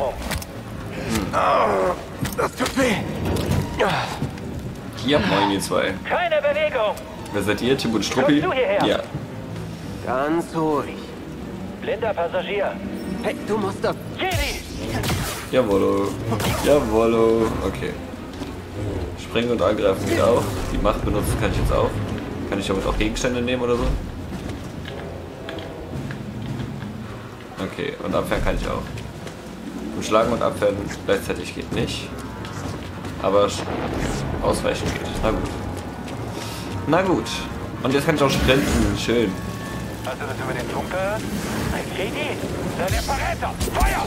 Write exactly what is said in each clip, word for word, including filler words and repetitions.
Sicherung. Hm. Oh, das tut weh. Hier, moin ihr zwei. Keine Bewegung. Wer seid ihr? Tim und Struppi? Kommst du hierher? Ja. Ganz ruhig. Blinder Passagier. Hey, du musst das... Jedi! Jawollo. Jawollo. Okay. Springen und angreifen geht auch. Die Macht benutzen kann ich jetzt auch. Kann ich damit auch Gegenstände nehmen oder so? Okay, und abwehren kann ich auch. Und schlagen und abwehren gleichzeitig geht nicht. Aber ausweichen geht. Na gut. Na gut. Und jetzt kann ich auch sprinten. Schön. Hast du das über den Funk gehört? Ein Jedi? Sei der Verräter! Feuer!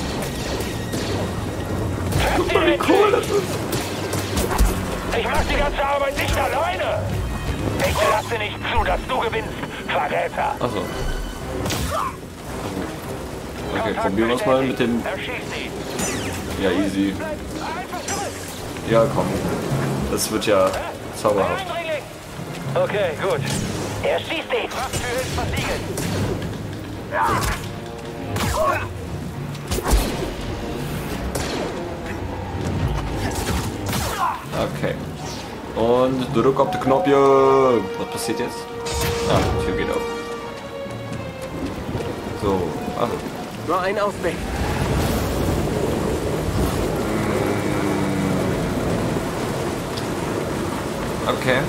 Guck mal, wie cool das ist. Ich mach die ganze Arbeit nicht alleine! Ich lasse nicht zu, dass du gewinnst, Verräter! Achso. Okay, probieren wir es mal mit dem... Ja, easy. Ja, komm. Das wird ja zauberhaft. Okay, gut. Er schießt dich! Waffentür ist versiegelt! Okay. Und drück auf den Knopf. Was passiert jetzt? Ah, die Tür geht auf. So, also. Nur ein Ausweg. Okay.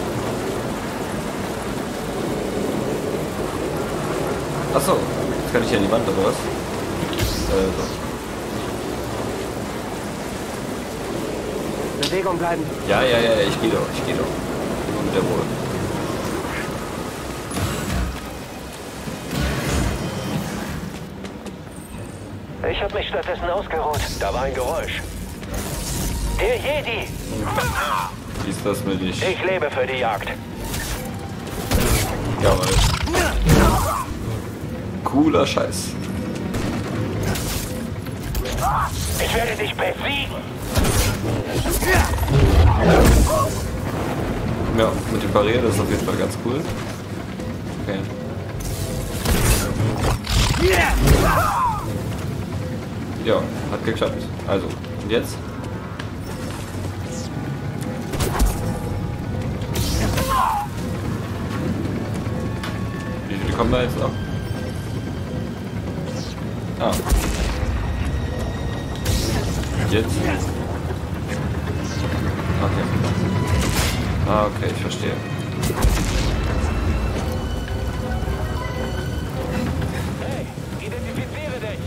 Achso, jetzt kann ich hier an die Wand oder was? Äh, so. Bewegung bleiben. Ja, ja, ja, ich gehe doch, ich gehe doch. Nur mit der Ruhe. Ich habe mich stattdessen ausgeruht. Da war ein Geräusch. Der Jedi! Wie ist das mit dich? Ich lebe für die Jagd. Jawohl. Cooler Scheiß. Ich werde dich besiegen! Ja, mit dem Barriere, das ist auf jeden Fall ganz cool. Okay. Ja, hat geklappt. Also, und jetzt? Wie viele kommen da jetzt noch? Ah. Jetzt? Okay. Ah, okay, ich verstehe. Hey, identifiziere dich!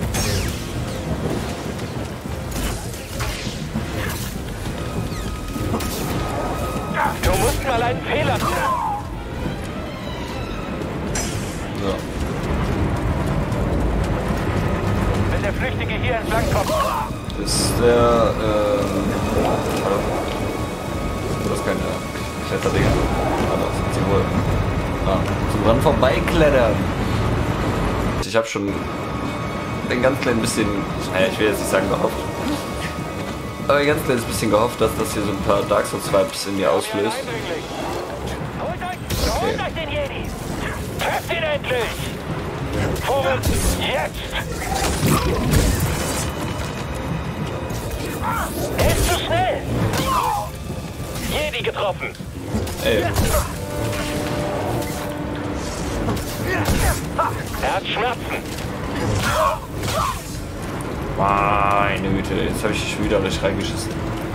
Du musst mal einen Fehler tun! So. Wenn der Flüchtige hier entlang kommt. Ist der, ähm... Das ist keine Kletterdinger. Ah, das sind sie wohl. Ah, zum Rand vorbeiklettern. Ich habe schon ein ganz klein bisschen, naja, ich will jetzt nicht sagen gehofft, aber ein ganz kleines bisschen gehofft, dass das hier so ein paar Dark Souls Vibes in mir auslöst. Holt euch, Okay. holt euch den Jedi! Trefft ihn endlich! Vorwärts, jetzt! Er ist zu schnell! Jedi getroffen! Ey, Er hat Schmerzen! meine Güte, jetzt habe ich schon wieder nicht reingeschissen.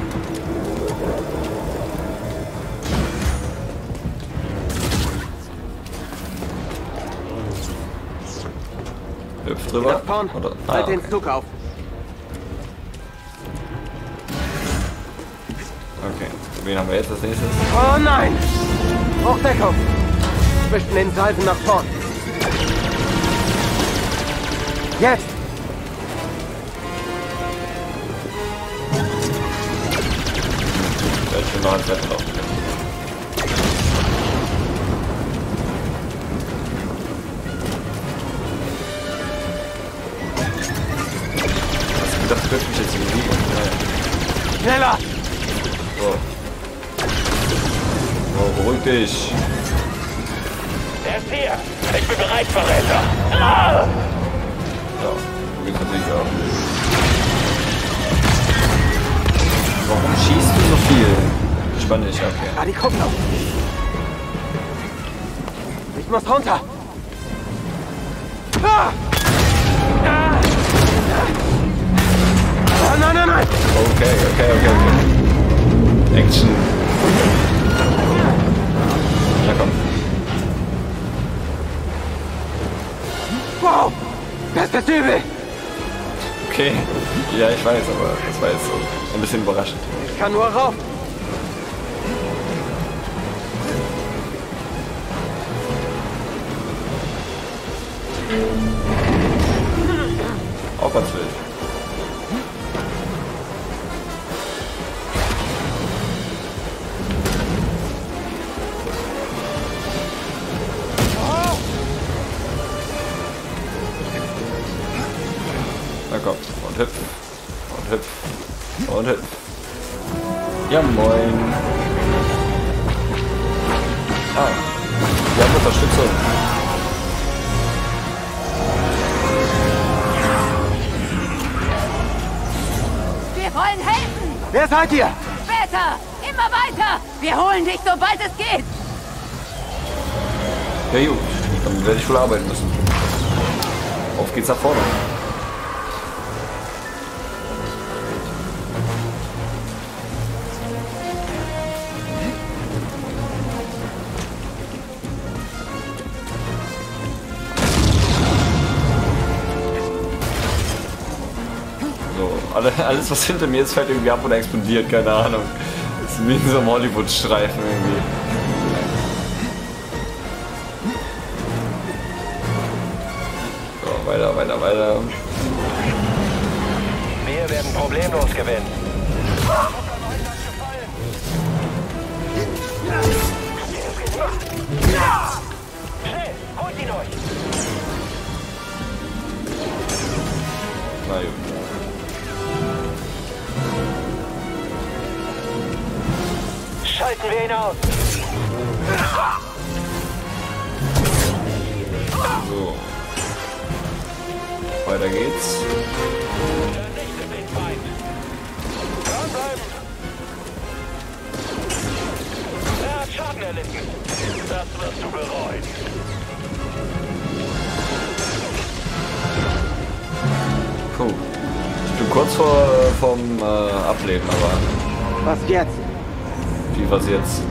Hüpf drüber. Nach vorn. Oder? Ah, Halt okay. den Zug auf. Okay, wen haben wir jetzt als nächstes? Oh nein! Hochdeckung! Zwischen den Salven nach vorn. Jetzt! Ja, ich will noch ein Zettel laufen. Das trifft mich jetzt in die Liga. Naja. Schneller! So. Oh, beruhig dich. Er ist hier! Ich bin bereit, Verräter! Ah! Ja, du geht's natürlich auch. Warum schießt du so viel? Spann dich, okay. Ah, die Kupplung. Ich muss runter. Ah! Ah! Oh, nein, nein, nein! Okay, okay, okay, okay. Action. Na komm. Wow! Das ist übel! Okay. Ja, ich weiß, aber das war jetzt so ein bisschen überraschend. Ich kann nur rauf. Auch ganz wild. Na komm, und hüpf, und hüpf, und hüpf. Ja, moin. Ah, wir haben Unterstützung. Wir wollen helfen! Wer seid ihr? Später! Immer weiter! Wir holen dich, sobald es geht! Ja gut, dann werde ich wohl arbeiten müssen. Auf geht's nach vorne. Alles, was hinter mir ist, fällt irgendwie ab oder explodiert, keine Ahnung. Das ist wie in so einem Hollywood-Streifen irgendwie. So, weiter, weiter, weiter. Wir werden problemlos gewinnen. Schnell, holt ihn euch! Na gut. Schalten wir ihn aus! So. Weiter geht's. Vernichtet den Feind! Dranbleiben! Er hat Schaden erlitten. Das wirst du bereuen. Puh. Ich bin kurz vor vom äh, Ableben, aber. Was jetzt? Wie was jetzt?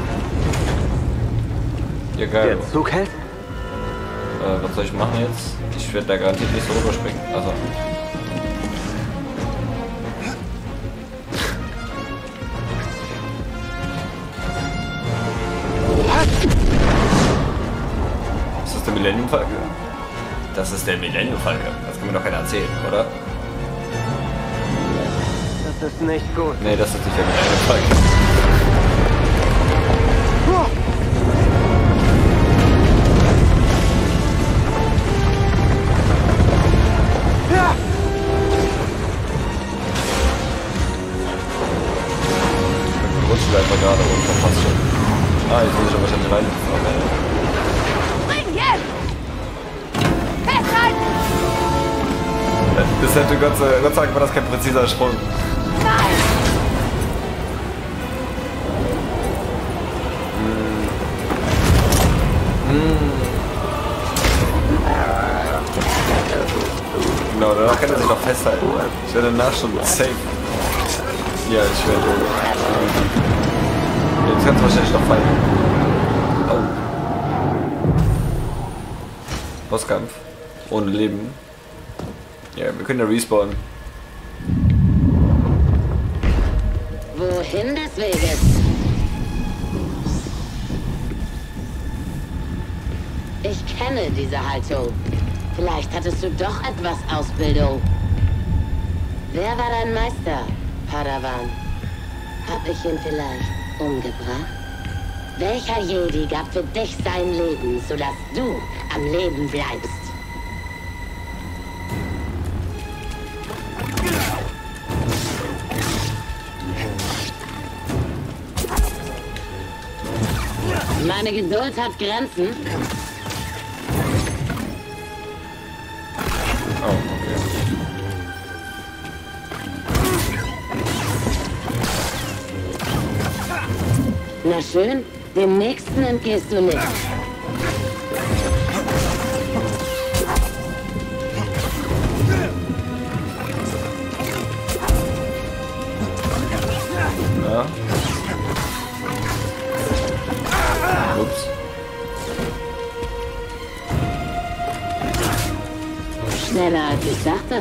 Ja geil. Der Zug hält? Äh, was soll ich machen jetzt? Ich werde da garantiert nicht so rüberspringen. Also. Ist das der Millennium Falke? Das ist der Millennium Falke. Das kann mir doch keiner erzählen, oder? Das ist nicht gut. Nee, das ist nicht der Millennium Falke. Ja! Ich rutsche einfach gerade runter, fast schon. Ah, jetzt muss ich aber wahrscheinlich rein. Spring jetzt! Festhalten! Das hätte Gott sei, Gott sei Dank war das kein präziser Sprung. Nein! Genau, danach kann er sich noch festhalten. Ich werde danach schon safe. Ja, ich werde. Jetzt kannst du wahrscheinlich noch fallen. Oh. Bosskampf. Ohne Leben. Ja, wir können ja respawnen. Wohin des Weges? Ich kenne diese Haltung. Vielleicht hattest du doch etwas Ausbildung. Wer war dein Meister, Padawan? Hab ich ihn vielleicht umgebracht? Welcher Jedi gab für dich sein Leben, sodass du am Leben bleibst? Meine Geduld hat Grenzen. Oh, okay. Na schön, dem nächsten entgehst du nicht. Ja. Ups. Schneller als ich dachte.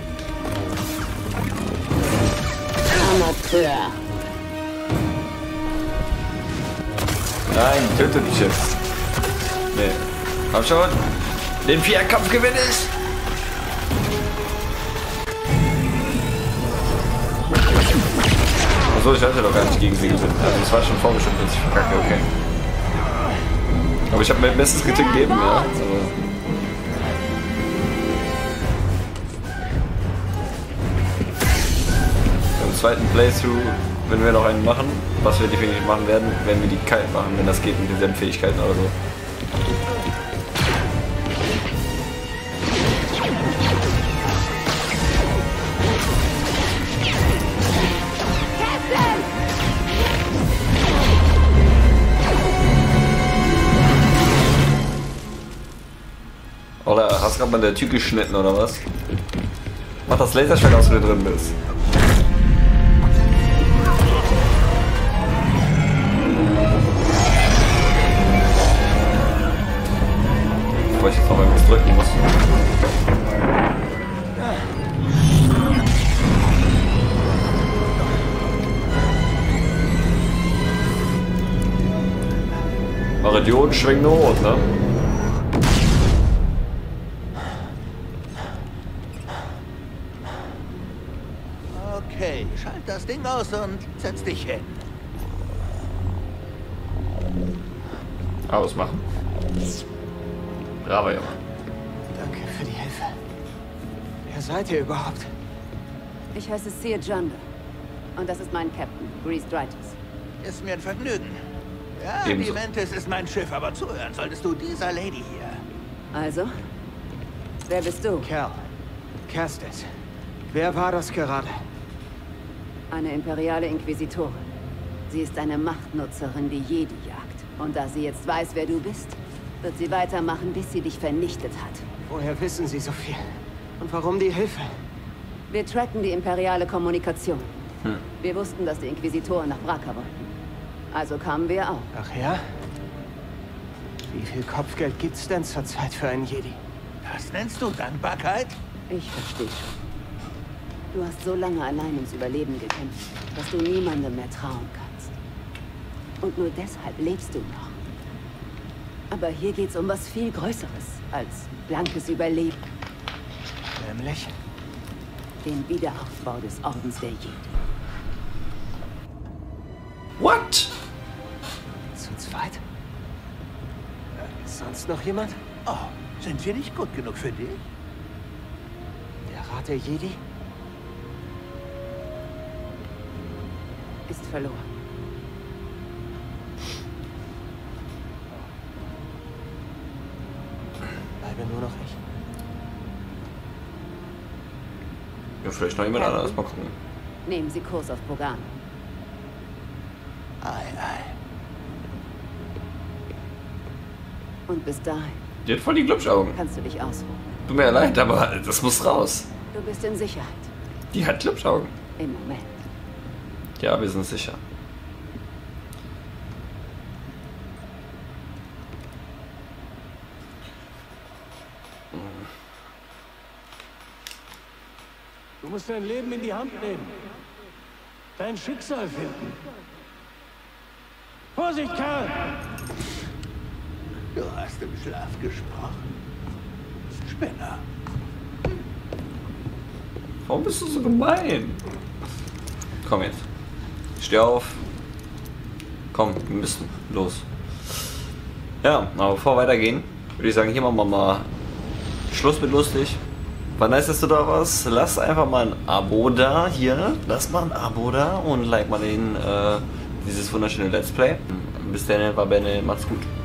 Amateur. Nein, tötet mich jetzt. Nee. Komm schon. Den Vierkampf gewinne ich. Achso, ich hatte doch gar nicht gegen sie gewinnt. Also das war schon vorbestimmt, dass ich verkacke, okay. Aber ich habe mein bestes gegeben, ja. Also im zweiten Playthrough, wenn wir noch einen machen, was wir definitiv machen werden, werden wir die kalt machen, wenn das geht mit denselben Fähigkeiten oder so. Oder hast du gerade mal der Tür geschnitten oder was? Mach das Laserschwert aus, wenn du drin bist. Bevor ich jetzt noch irgendwas drücken muss. Eure Dioden schwingen nur rot, ne? Okay, schalt das Ding aus und setz dich hin. Ausmachen. Bravo, Junge. Danke für die Hilfe. Wer seid ihr überhaupt? Ich heiße Seer Junde. Und das ist mein Captain, Grease Drytis. Ist mir ein Vergnügen. Ja, Ebenso. die Ventis ist mein Schiff, aber zuhören solltest du dieser Lady hier. Also? Wer bist du? Kerl. Kestis. Wer war das gerade? Eine imperiale Inquisitorin. Sie ist eine Machtnutzerin, die Jedi jagt. Und da sie jetzt weiß, wer du bist, wird sie weitermachen, bis sie dich vernichtet hat. Woher wissen Sie so viel? Und warum die Hilfe? Wir tracken die imperiale Kommunikation. Hm. Wir wussten, dass die Inquisitoren nach Bracca wollten. Also kamen wir auch. Ach ja? Wie viel Kopfgeld gibt's denn zurzeit für einen Jedi? Das nennst du Dankbarkeit? Ich verstehe schon. Du hast so lange allein ums Überleben gekämpft, dass du niemandem mehr trauen kannst. Und nur deshalb lebst du noch. Aber hier geht's um was viel Größeres als blankes Überleben. Nämlich? Den Wiederaufbau des Ordens der Jedi. What? Zu zweit? Ist sonst noch jemand? Oh, sind wir nicht gut genug für dich? Der Rat der Jedi? Ist verloren. Bleibe nur noch ich. Ja, vielleicht noch jemand anderes. Mal gucken. Nehmen Sie Kurs auf Bogano. Ei, ei. Und bis dahin Die hat voll die Glubschaugen. kannst du dich ausruhen. Tut mir leid, aber das muss raus. Du bist in Sicherheit. Die hat Glubschaugen. Im Moment. Ja, wir sind sicher. Du musst dein Leben in die Hand nehmen. Dein Schicksal finden. Vorsicht, Karl! Du hast im Schlaf gesprochen. Spinner. Warum bist du so gemein? Komm jetzt. Steh auf. Komm, wir müssen los. Ja, aber bevor wir weitergehen, würde ich sagen, hier machen wir mal Schluss mit lustig. War nice, dass du da warst. Lass einfach mal ein Abo da. Hier, lass mal ein Abo da und like mal den, äh, dieses wunderschöne Let's Play. Bis dann, war Benne, macht's gut.